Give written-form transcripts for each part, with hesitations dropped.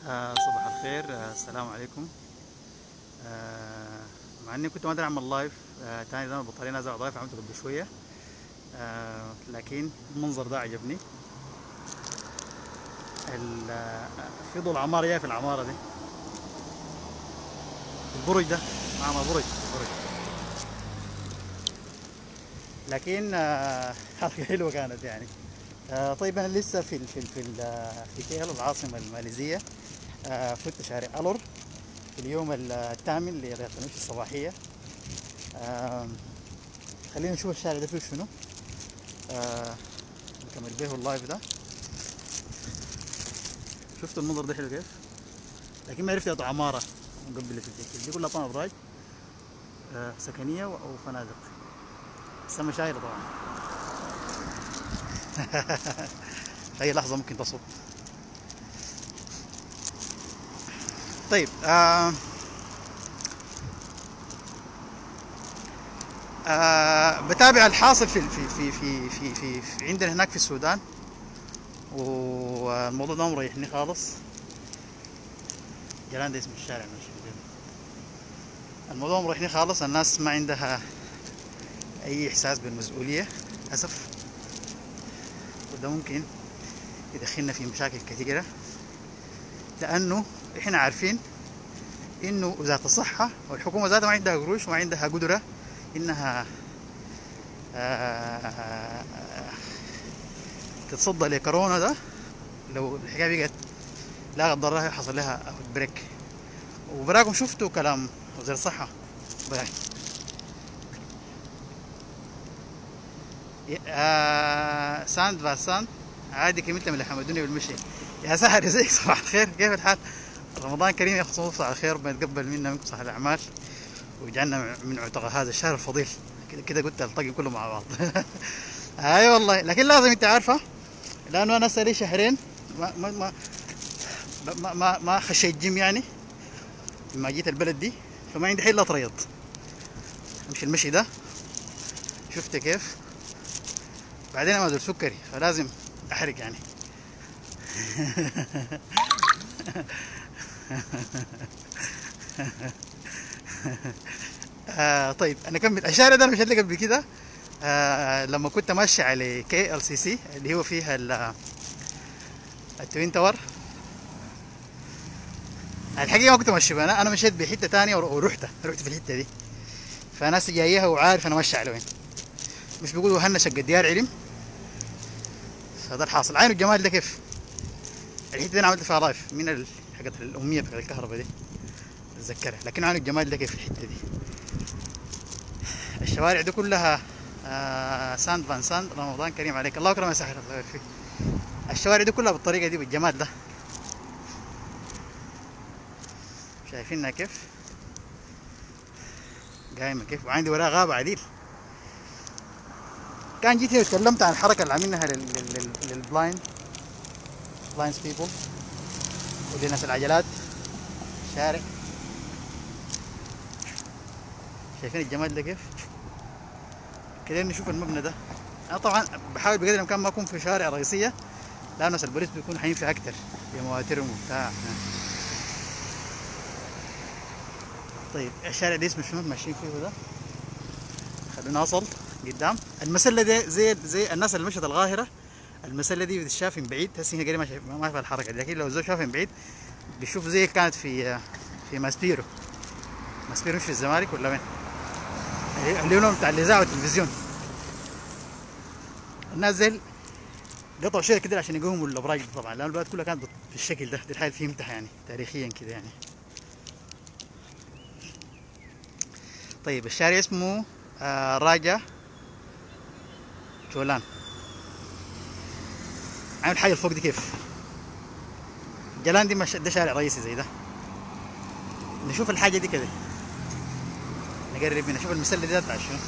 صباح الخير. السلام عليكم. مع اني كنت ما ادري اعمل لايف. تاني ده البطارية نازل على ضعيف، عملته قبل شوية. لكن المنظر ده عجبني. في ضوء العمارة جاي في العمارة دي، البرج ده معنا برج. لكن حركة حلوة كانت يعني. طيب انا لسه في كيل العاصمة الماليزية. فت شارع ألور في اليوم الثامن لرياضة المشي الصباحية. آه، خلينا نشوف الشارع ده فيه شنو. آه، نكمل به اللايف ده. شفت المنظر ده حلو كيف، لكن ما عرفت يا عمارة مقبلة في الشكل دي كلها طبعا ابراج سكنية او فنادق. السما شايلة طبعا. في اي لحظة ممكن تصب. طيب بتابع الحاصل في عندنا هناك في السودان، والموضوع ده مريحني خالص. جلان ده اسم الشارع ماشي. الموضوع مريحني خالص، الناس ما عندها اي احساس بالمسؤولية للاسف، وده ممكن يدخلنا في مشاكل كثيرة، لانه احنا عارفين انه وزارة الصحة والحكومة ذاتها ما عندها قروش وما عندها قدرة انها تتصدى لكورونا ده. لو الحكاية بقت لا قدر الله حصل لها بريك. وبراكم شفتوا كلام وزير الصحة براك. ساند فاساند عادي كملت من اللي حمدوني بالمشي. يا سهر ازيك، صباح الخير، كيف الحال؟ رمضان كريم يا اخي، على خير، بنتقبل منا منكم صالح الاعمال ويجعلنا من عتق هذا الشهر الفضيل. كده قلت الطقم كله مع بعض. اي والله، لكن لازم انت عارفه، لانه انا صار لي شهرين ما خشيت جيم يعني لما جيت البلد دي، فما عندي حيل اتريض. امشي المشي ده شفت كيف، بعدين ما ادري سكري فلازم احرق يعني. طيب انا اكمل الشارع ده. انا مشيت لك قبل كده لما كنت ماشي على كي ال سي سي اللي هو فيها التوين تاور. الحقيقه ما كنت ماشي انا مشيت بحته ثانيه ورحت في الحته دي، فناس جايها وعارف انا ماشي على وين. مش بيقولوا هنا شق ديار علم. هذا الحاصل. عين الجمال ده كيف الحته دي انا عملت فيها لايف من حقت الاميه بتاعت الكهرباء دي اتذكرها. لكن عين الجمال ده كيف الحته دي. الشوارع دي كلها ساند فان ساند. رمضان كريم عليك، الله اكرم يا ساحر الله فيك. الشوارع دي كلها بالطريقه دي بالجمال ده، شايفينها كيف قايمه كيف، وعندي وراها غابه عديل. كان جيت هنا وتكلمت عن الحركه اللي عاملينها للبلايند بيبل ولناس العجلات. شارع شايفين الجمال ده كيف. كده نشوف المبنى ده. انا طبعا بحاول بقدر الامكان ما اكون في شوارع رئيسيه، لانه ناس البوليس بيكونوا حين فيها اكتر بمواترهم وبتاع. طيب الشارع ده اسمه شنو ماشيين فيه ده؟ خلينا اصل قدام المسله دي زي الناس اللي مشت القاهره. المسله دي بتشاف من بعيد، هسه هنا قريب ما في الحركه دي، لكن لو الزول شافها من بعيد بيشوف زي كانت في ماسبيرو مش في الزمالك ولا وين، اللي هو بتاع الاذاعه والتلفزيون. الناس زي قطعوا شيء كده عشان يقوموا الابراج دي طبعا، لان البلد كلها كانت بالشكل ده. دي الحاجه اللي فهمتها يعني تاريخيا كده يعني. طيب الشارع اسمه راجا تولان. عامل حاجه الفوق دي كيف. جلان دي ده شارع رئيسي زي ده. نشوف الحاجه دي كده، نقرب منها. شوف المسله دي بتاع شنو.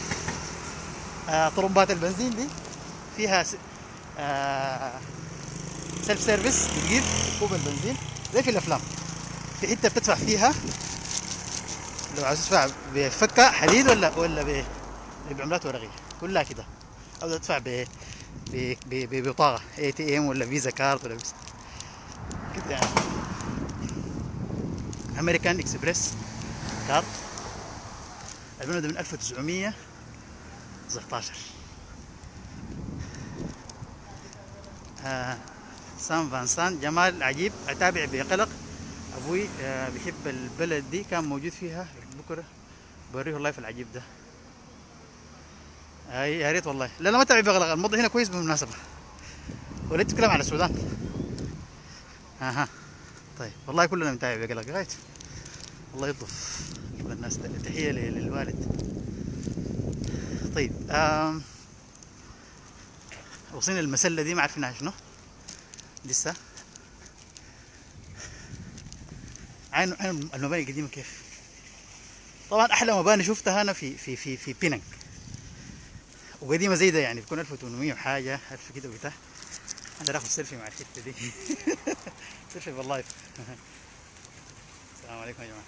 طرمبات البنزين دي فيها سيلف سيرفيس، بتجيب كوب البنزين زي في الافلام. في حته بتدفع فيها لو عايز تدفع بفكه حديد ولا بعملات ورقيه كلها كده، او تدفع ببطاقه ATM ولا فيزا كارد ولا كده يعني. امريكان اكسبريس كار. البنا ده من 1919. سان فانسان جمال عجيب، اتابع بقلق. ابوي بيحب البلد دي، كان موجود فيها. بكره بوريه اللايف العجيب ده. اي يا ريت والله. لا لا ما تابع بقلق، الموضوع هنا كويس بالمناسبه. ولا تتكلم على السودان؟ اها طيب والله كلنا بنتابع بقلق غاية. الله يلطف الناس. تحيه للوالد. طيب وصلنا المسله دي، ما عارفينها شنو لسه. عين المباني القديمه كيف. طبعا احلى مباني شفتها انا في بيننج، وقديمه زي ده يعني بتكون 1800 وحاجه 1000 كده وبتاع. انا راح اخذ سيلفي مع الحته دي. سيلفي باللايف. السلام عليكم يا جماعه.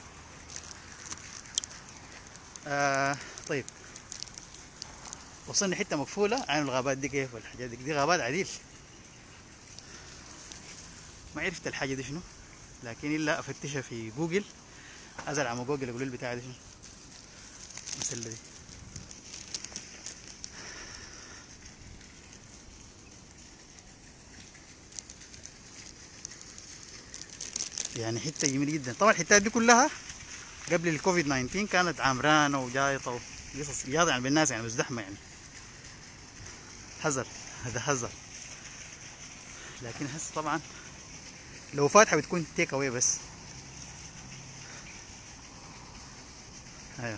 طيب وصلنا حته مقفوله. عين الغابات دي كيف والحاجات دي غابات عديل. ما عرفت الحاجه دي شنو، لكن الا افتشها في جوجل. ازرع على جوجل اقول البتاعه دي شنو المسله دي. يعني حته جميله جدا. طبعا الحتات دي كلها قبل الكوفيد 19 كانت عمرانه وجايطه وقصص رياضه يعني بالناس يعني مزدحمه يعني. هزر هذا هزر. لكن هسه طبعا لو فاتحه بتكون تيك اواي بس. ايوه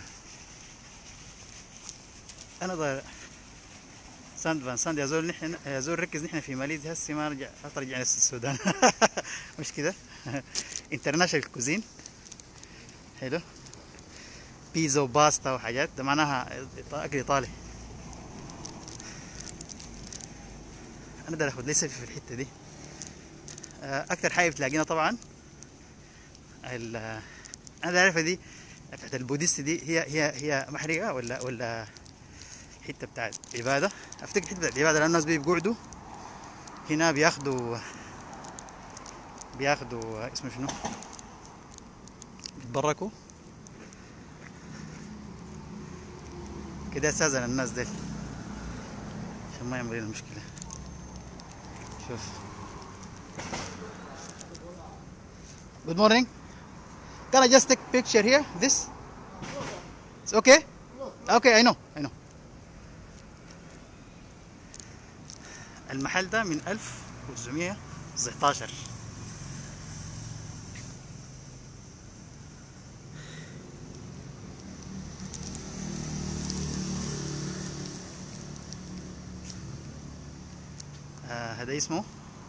انا ضايع. ساند فان ساند يا زول. نحن يا زول ركز، نحن في ماليزيا هسه ما رجع ترجع نفس السودان. مش كده. انترناشونال كوزين حلو. بيزا وباستا وحاجات، ده معناها اكل ايطالي. انا بدي اخذ لي سيلفي في الحته دي. اكتر حاجه بتلاقينا طبعا انا عارفها دي بتاعت البوديست دي. هي محرقه ولا حته بتاعت عباده. افتكر حته بتاعت عباده، لان الناس بيقعدوا هنا بياخدوا اسمه شنو، بيتبركوا كده استاذن الناس ديل عشان ما يعملوا لنا مشكله. شوف. Good morning. Can I just take picture here? This? It's okay? Okay, I know. المحل ده من 1919. هذا اسمه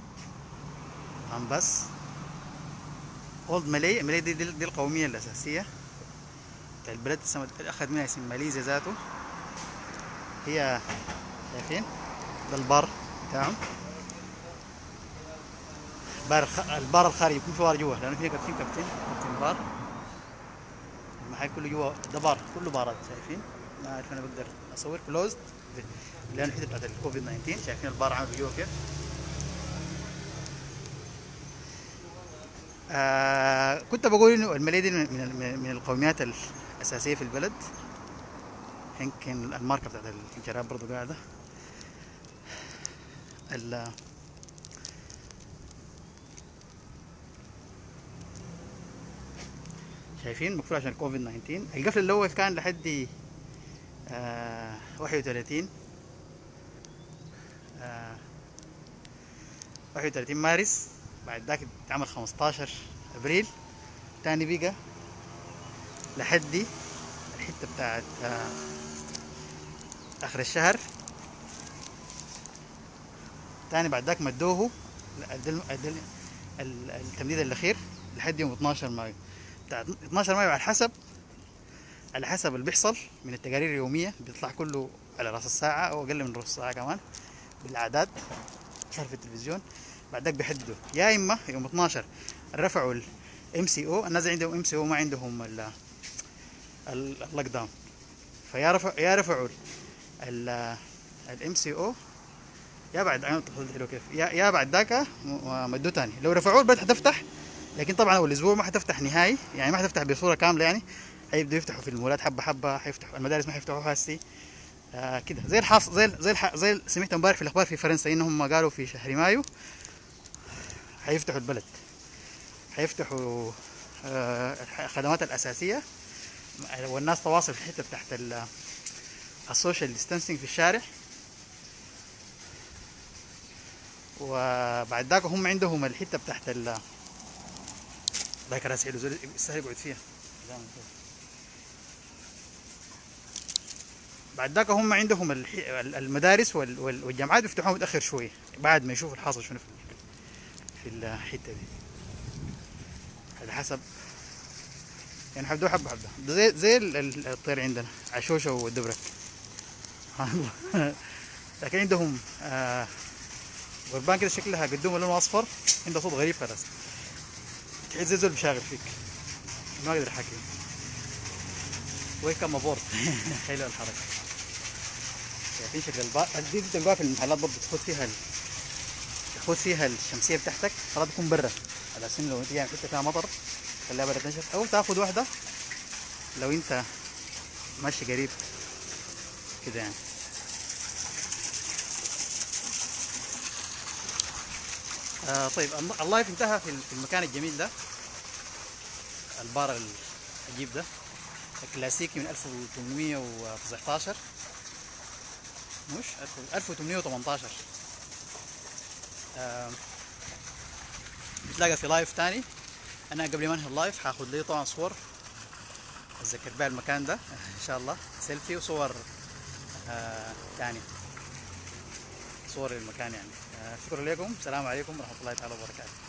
أمباس اولد مالي. مالي دي القومية الأساسية بتاع البلد. أخذ منها اسم ماليزيا ذاته. هي شايفين ده البار بتاعهم. البار الخارجي يكون في بار جوا، لأنه في كابتن بار. المحل كله جوا ده بار، كله بارات. شايفين؟ ما أعرف أنا بقدر أصور كلوزد لأن الحتة بتاعت الكوفيد 19. شايفين البار عامل جوا كيف؟ كنت بقول انه الماليه دي من القوميات الاساسيه في البلد. يمكن الماركه بتاعت الجراب برضو قاعده. شايفين مقفول عشان الكوفيد 19. القفل الاول كان لحد 31 31 مارس. بعد ذاك اتعمل 15 ابريل. تاني بقى لحد الحته بتاعت اخر الشهر. تاني بعد ذاك مدوه التمديد الاخير لحد يوم 12 مايو. بتاع 12 مايو على حسب اللي بيحصل من التقارير اليوميه، بيطلع كله على راس الساعه او اقل من نص ساعه كمان بالاعداد ظهر في التلفزيون. بعد ذاك بيحددوا يا اما يوم 12 رفعوا الام سي او. الناس عندهم ام سي او ما عندهم اللوك داون. يا رفعوا الام سي او يا بعد عين التفاصيل حلوه كيف. يا بعد ذاك مدوه تاني. لو رفعوه البلد حتفتح لكن طبعا اول اسبوع ما حتفتح نهائي، يعني ما حتفتح بصوره كامله يعني. حيبدوا يفتحوا في المولات حبه حبه، حيفتحوا المدارس ما حيفتحوها هسي. كده زي الحاص زي سمعت امبارح في الاخبار في فرنسا انهم قالوا في شهر مايو حيفتحوا البلد، حيفتحوا الخدمات الاساسيه، والناس تواصل في الحته تحت السوشيال ديستانسينج في الشارع. وبعد ذاك هم عندهم الحته بتاعت ذاك راس حلو سهل يقعد فيها. بعد ذاك هم عندهم المدارس والجامعات بيفتحوها متاخر شويه بعد ما يشوفوا الحاصل شنو في الحته دي، على حسب يعني حبدو حبه حبه. ده زي الطير عندنا عشوشه والدبرك سبحان الله. لكن عندهم غربان كده شكلها قدومها لونه اصفر، عندها صوت غريب خلاص، تحس زي زول بيشاغل فيك، ما اقدر احكي. ويلكم ابورد. حلوه الحركه. شايفين شكل دي تلقاها في المحلات برضه، تاخد فيها الشمسيه بتاعتك خلاص تكون برا، على اساس لو انت يعني حته فيها مطر خليها برا تنشف، او تاخد واحده لو انت ماشي قريب كده يعني. طيب اللايف انتهى في المكان الجميل ده، البار العجيب ده الكلاسيكي من 1819 مش 1818. بتلاقى في لايف تاني. انا قبل ما انهي اللايف هاخد لي طبعا صور اتذكر بها المكان ده ان شاء الله، سيلفي وصور تاني، صور المكان يعني. شكرا لكم، السلام عليكم ورحمه الله تعالى وبركاته.